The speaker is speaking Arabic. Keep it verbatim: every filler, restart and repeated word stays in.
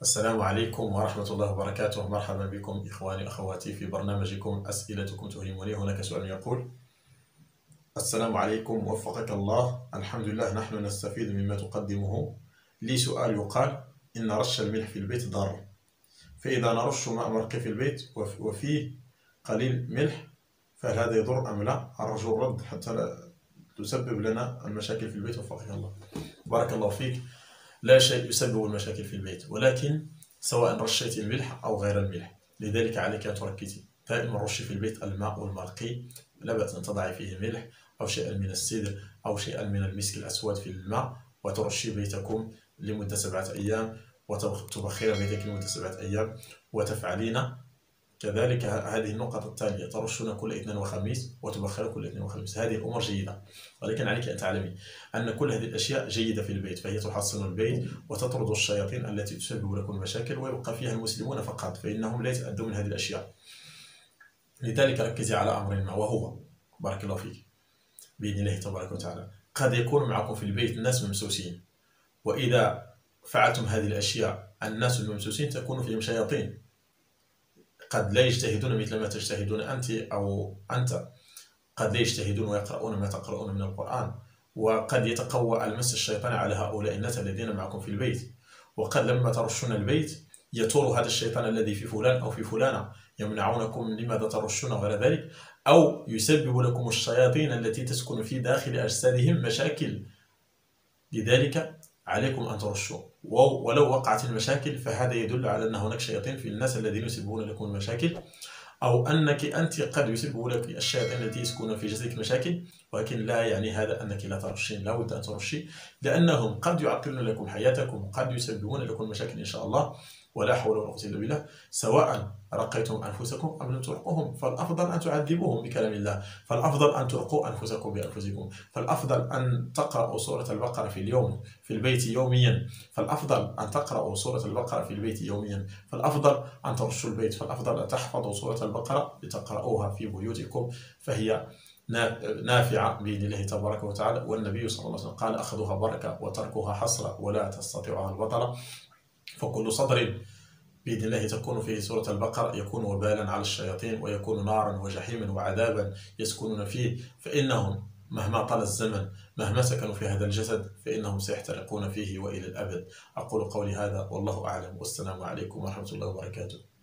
السلام عليكم ورحمة الله وبركاته. مرحبا بكم إخواني أخواتي في برنامجكم أسئلتكم تهمني. هناك سؤال يقول: السلام عليكم وفقك الله، الحمد لله نحن نستفيد مما تقدمه. لي سؤال يقال إن رش الملح في البيت ضار، فإذا نرش ماء مرقي في البيت وفيه قليل ملح فهل هذا يضر أم لا؟ أرجو الرد حتى لا تسبب لنا المشاكل في البيت. وفقك الله. بارك الله فيك. لا شيء يسبب المشاكل في البيت، ولكن سواء رشيت الملح أو غير الملح، لذلك عليك أن تركزي دائما. رشي في البيت الماء المرقي، لا بأس أن تضعي فيه ملح أو شيئا من السدر أو شيئا من المسك الأسود في الماء، وترشي بيتكم لمدة سبعة أيام، وتبخر بيتك لمدة سبعة أيام، وتفعلين كذلك هذه النقطة التالية: ترشون كل اثنين وخميس وتبخر كل اثنين وخميس. هذه الأمور جيدة، ولكن عليك أن تعلمي أن كل هذه الأشياء جيدة في البيت، فهي تحصن البيت وتطرد الشياطين التي تسبب لكم المشاكل، ويبقى فيها المسلمون فقط، فإنهم لا يتأذون من هذه الأشياء. لذلك ركزي على أمر ما، وهو بارك الله فيك بإذن الله تبارك وتعالى، قد يكون معكم في البيت ناس ممسوسين، وإذا فعلتم هذه الأشياء الناس الممسوسين تكون فيهم شياطين، قد لا يجتهدون مثل ما تجتهدون أنت أو أنت، قد لا يجتهدون ويقرؤون ما تقرؤون من القرآن، وقد يتقوى المس الشيطاني على هؤلاء الناس الذين معكم في البيت، وقد لما ترشون البيت يثور هذا الشيطان الذي في فلان أو في فلانة يمنعونكم لماذا ترشون وغير ذلك، أو يسبب لكم الشياطين التي تسكن في داخل أجسادهم مشاكل. لذلك عليكم أن ترشوا، ولو وقعت المشاكل فهذا يدل على أن هناك شياطين في الناس الذين يسببون لكم المشاكل، أو أنك أنت قد يسبب لك الشياطين التي يسكنون في جسدك مشاكل، ولكن لا يعني هذا أنك لا ترشين. لا بد أن ترشي، لأنهم قد يعطلون لكم حياتكم، قد يسببون لكم المشاكل إن شاء الله، ولا حول ولا قوة إلا بالله. سواء رقيتم أنفسكم أم لم ترقوهم، فالأفضل أن تعذبوهم بكلام الله، فالأفضل أن ترقوا أنفسكم بأنفسكم، فالأفضل أن تقرأوا سورة البقرة في اليوم في البيت يوميا، فالأفضل أن تقرأوا سورة البقرة في البيت يوميا، فالأفضل أن ترشوا البيت، فالأفضل أن تحفظوا سورة البقرة لتقرأوها في بيوتكم، فهي نافعة بإذن الله تبارك وتعالى. والنبي صلى الله عليه وسلم قال: أخذها بركة وتركها حسرة ولا تستطيعها البطلة. فكل صدر بإذن الله تكون فيه سورة البقرة يكون وبالا على الشياطين، ويكون نارا وجحيما وعذابا يسكنون فيه، فإنهم مهما طال الزمن، مهما سكنوا في هذا الجسد، فإنهم سيحترقون فيه وإلى الأبد. أقول قولي هذا والله أعلم، والسلام عليكم ورحمة الله وبركاته.